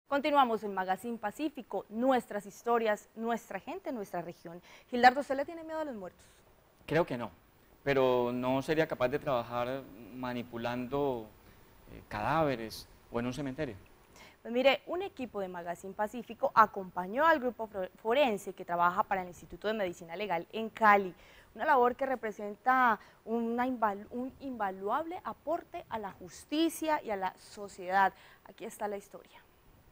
Continuamos en Magazine Pacífico, nuestras historias, nuestra gente, nuestra región. Gildardo, ¿usted le tiene miedo a los muertos? Creo que no, pero no sería capaz de trabajar manipulando cadáveres o en un cementerio. Pues mire, un equipo de Magazine Pacífico acompañó al grupo forense que trabaja para el Instituto de Medicina Legal en Cali, una labor que representa un invaluable aporte a la justicia y a la sociedad. Aquí está la historia.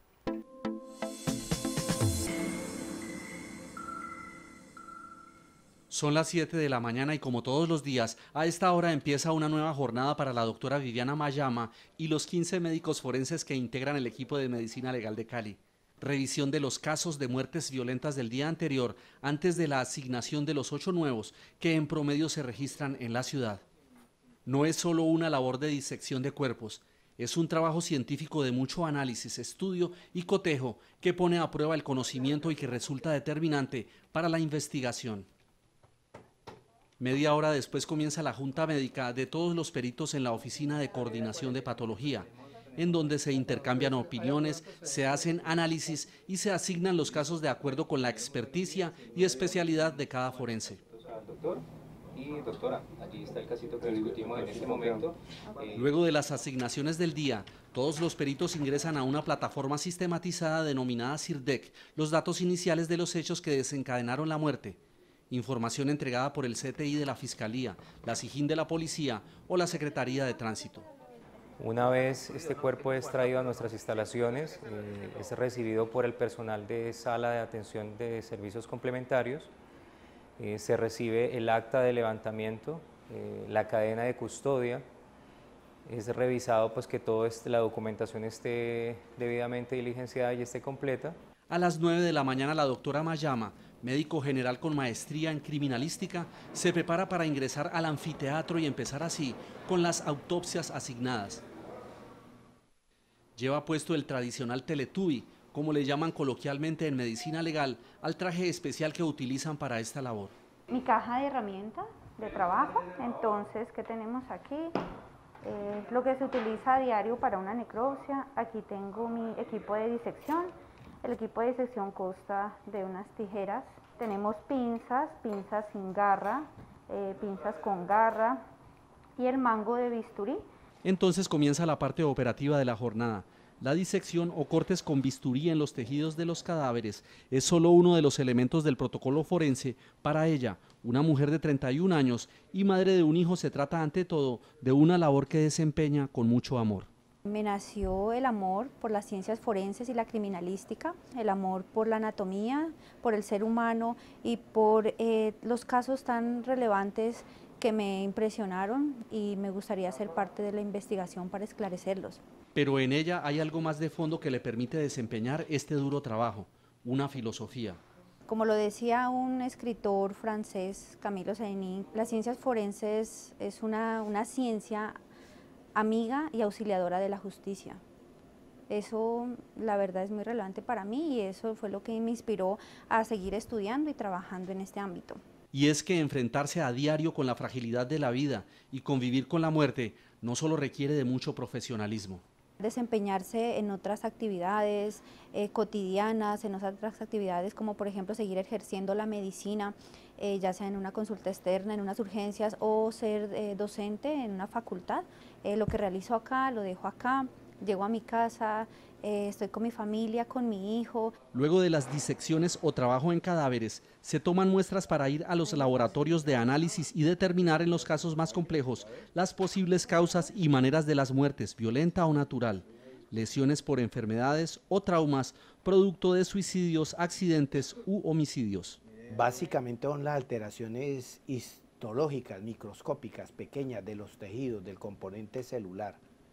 Son las 7 de la mañana y como todos los días, a esta hora empieza una nueva jornada para la doctora Viviana Mayama y los 15 médicos forenses que integran el equipo de Medicina Legal de Cali. Revisión de los casos de muertes violentas del día anterior antes de la asignación de los 8 nuevos que en promedio se registran en la ciudad. No es solo una labor de disección de cuerpos, es un trabajo científico de mucho análisis, estudio y cotejo que pone a prueba el conocimiento y que resulta determinante para la investigación. Media hora después comienza la junta médica de todos los peritos en la Oficina de Coordinación de Patología, en donde se intercambian opiniones, se hacen análisis y se asignan los casos de acuerdo con la experticia y especialidad de cada forense. Doctor y doctora, allí está el casito que discutimos en este momento. Luego de las asignaciones del día, todos los peritos ingresan a una plataforma sistematizada denominada CIRDEC, los datos iniciales de los hechos que desencadenaron la muerte. Información entregada por el CTI de la Fiscalía, la SIJIN de la Policía o la Secretaría de Tránsito. Una vez este cuerpo es traído a nuestras instalaciones, es recibido por el personal de sala de atención de servicios complementarios, se recibe el acta de levantamiento, la cadena de custodia, es revisado pues que toda la documentación esté debidamente diligenciada y esté completa. A las 9 de la mañana la doctora Mayama, médico general con maestría en criminalística, se prepara para ingresar al anfiteatro y empezar así con las autopsias asignadas. Lleva puesto el tradicional teletubi, como le llaman coloquialmente en medicina legal, al traje especial que utilizan para esta labor. Mi caja de herramientas de trabajo, entonces, ¿qué tenemos aquí? Lo que se utiliza a diario para una necropsia. Aquí tengo mi equipo de disección. El equipo de disección consta de unas tijeras, tenemos pinzas sin garra, pinzas con garra y el mango de bisturí. Entonces comienza la parte operativa de la jornada. La disección o cortes con bisturí en los tejidos de los cadáveres es solo uno de los elementos del protocolo forense. Para ella, una mujer de 31 años y madre de un hijo, se trata ante todo de una labor que desempeña con mucho amor. Me nació el amor por las ciencias forenses y la criminalística, el amor por la anatomía, por el ser humano y por los casos tan relevantes que me impresionaron y me gustaría ser parte de la investigación para esclarecerlos. Pero en ella hay algo más de fondo que le permite desempeñar este duro trabajo, una filosofía. Como lo decía un escritor francés, Camilo Zainin, las ciencias forenses es una ciencia amiga y auxiliadora de la justicia. Eso, la verdad, es muy relevante para mí y eso fue lo que me inspiró a seguir estudiando y trabajando en este ámbito. Y es que enfrentarse a diario con la fragilidad de la vida y convivir con la muerte no solo requiere de mucho profesionalismo. Desempeñarse en otras actividades cotidianas, en otras actividades como por ejemplo seguir ejerciendo la medicina, ya sea en una consulta externa, en unas urgencias o ser docente en una facultad. Lo que realizo acá, lo dejo acá, llego a mi casa, estoy con mi familia, con mi hijo. Luego de las disecciones o trabajo en cadáveres, se toman muestras para ir a los laboratorios de análisis y determinar en los casos más complejos las posibles causas y maneras de las muertes, violenta o natural, lesiones por enfermedades o traumas, producto de suicidios, accidentes u homicidios. Básicamente son las alteraciones histológicas, microscópicas, pequeñas de los tejidos, del componente celular.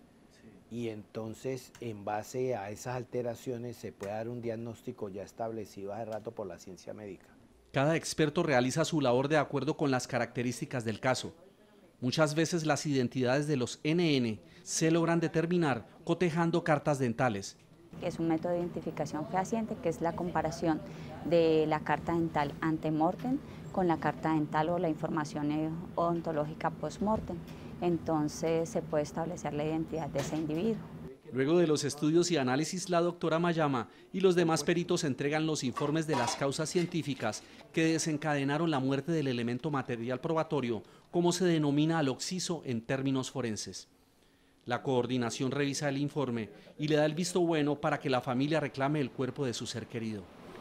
Y entonces, en base a esas alteraciones, se puede dar un diagnóstico ya establecido hace rato por la ciencia médica. Cada experto realiza su labor de acuerdo con las características del caso. Muchas veces las identidades de los NN se logran determinar cotejando cartas dentales. Es un método de identificación fehaciente que es la comparación de la carta dental ante-mortem con la carta dental o la información odontológica post-mortem. Entonces se puede establecer la identidad de ese individuo. Luego de los estudios y análisis, la doctora Mayama y los demás peritos entregan los informes de las causas científicas que desencadenaron la muerte del elemento material probatorio, como se denomina al occiso en términos forenses. La coordinación revisa el informe y le da el visto bueno para que la familia reclame el cuerpo de su ser querido.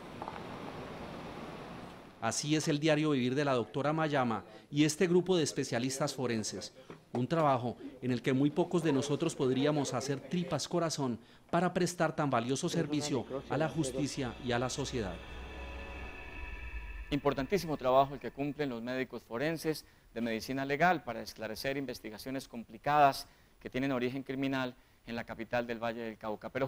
Así es el diario vivir de la doctora Mayama y este grupo de especialistas forenses. Un trabajo en el que muy pocos de nosotros podríamos hacer tripas corazón para prestar tan valioso servicio a la justicia y a la sociedad. Importantísimo trabajo el que cumplen los médicos forenses de medicina legal para esclarecer investigaciones complicadas que tienen origen criminal en la capital del Valle del Cauca.